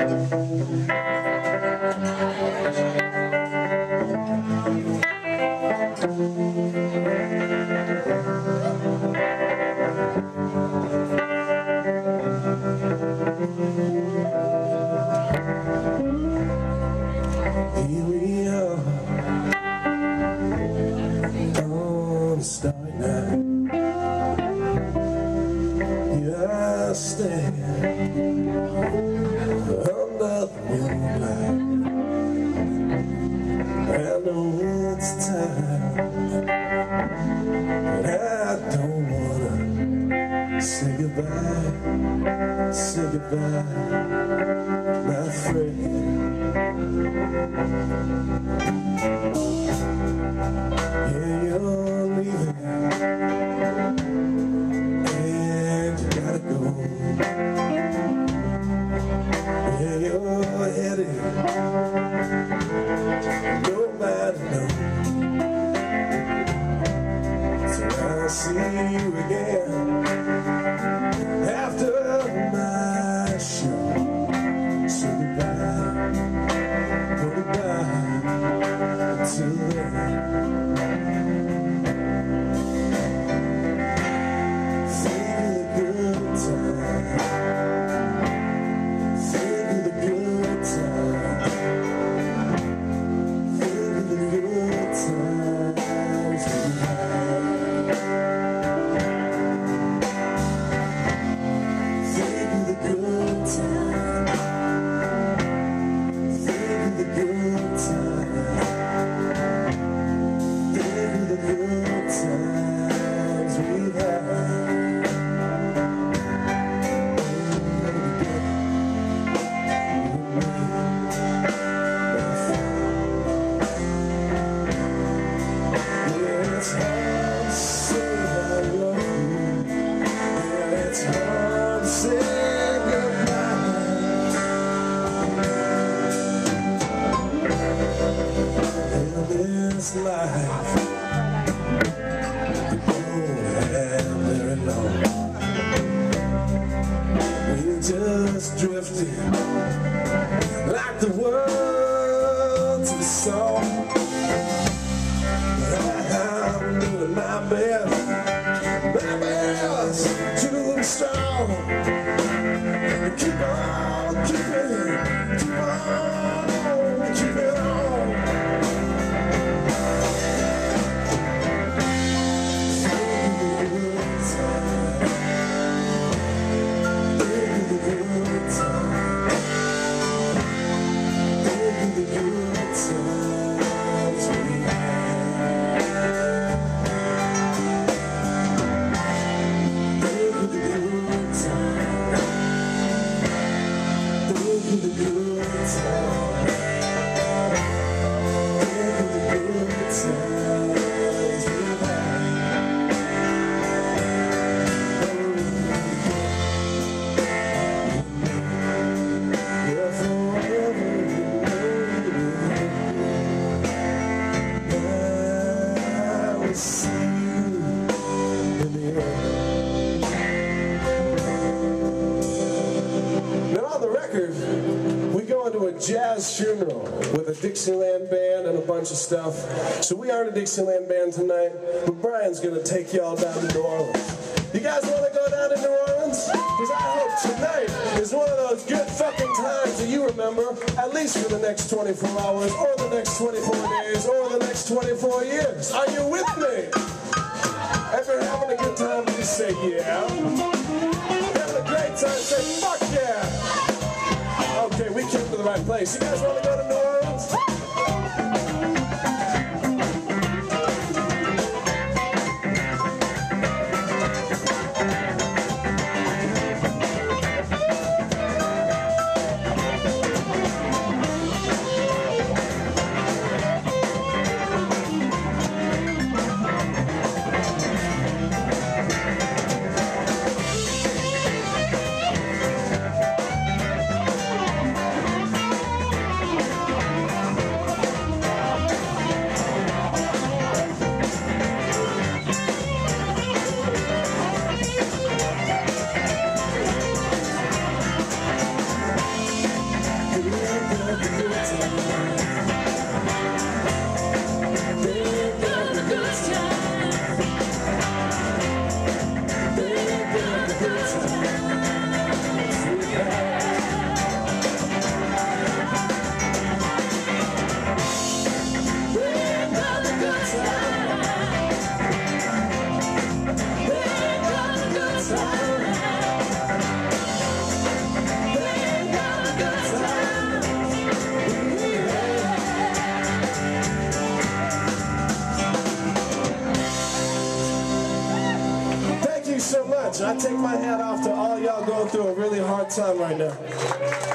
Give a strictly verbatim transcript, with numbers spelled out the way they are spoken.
Here we are on the starry night. Here I stand under the moonlight. I know it's time, but I don't wanna say goodbye, say goodbye, my friend. Yeah, you're leaving, and you gotta go. Yeah, you're headed, nobody knows. So I'll see you again after my show. So goodbye, goodbye, until then. This life, we don't have very long. We're just drifting like the words of a song. But I'm doing my best, my best to look strong. Keep on keeping, keep on keeping on. We go into a jazz funeral with a Dixieland band and a bunch of stuff. So we aren't a Dixieland band tonight, but Brian's going to take y'all down to New Orleans. You guys want to go down to New Orleans? Because I hope tonight is one of those good fucking times that you remember, at least for the next twenty-four hours, or the next twenty-four days, or the next twenty-four years. Are you with me? If you're having a good time, just say yeah. Having a great time, say fuck yeah. Okay, we came to the right place. You guys want to go to New Orleans? So much. I take my hat off to all y'all going through a really hard time right now.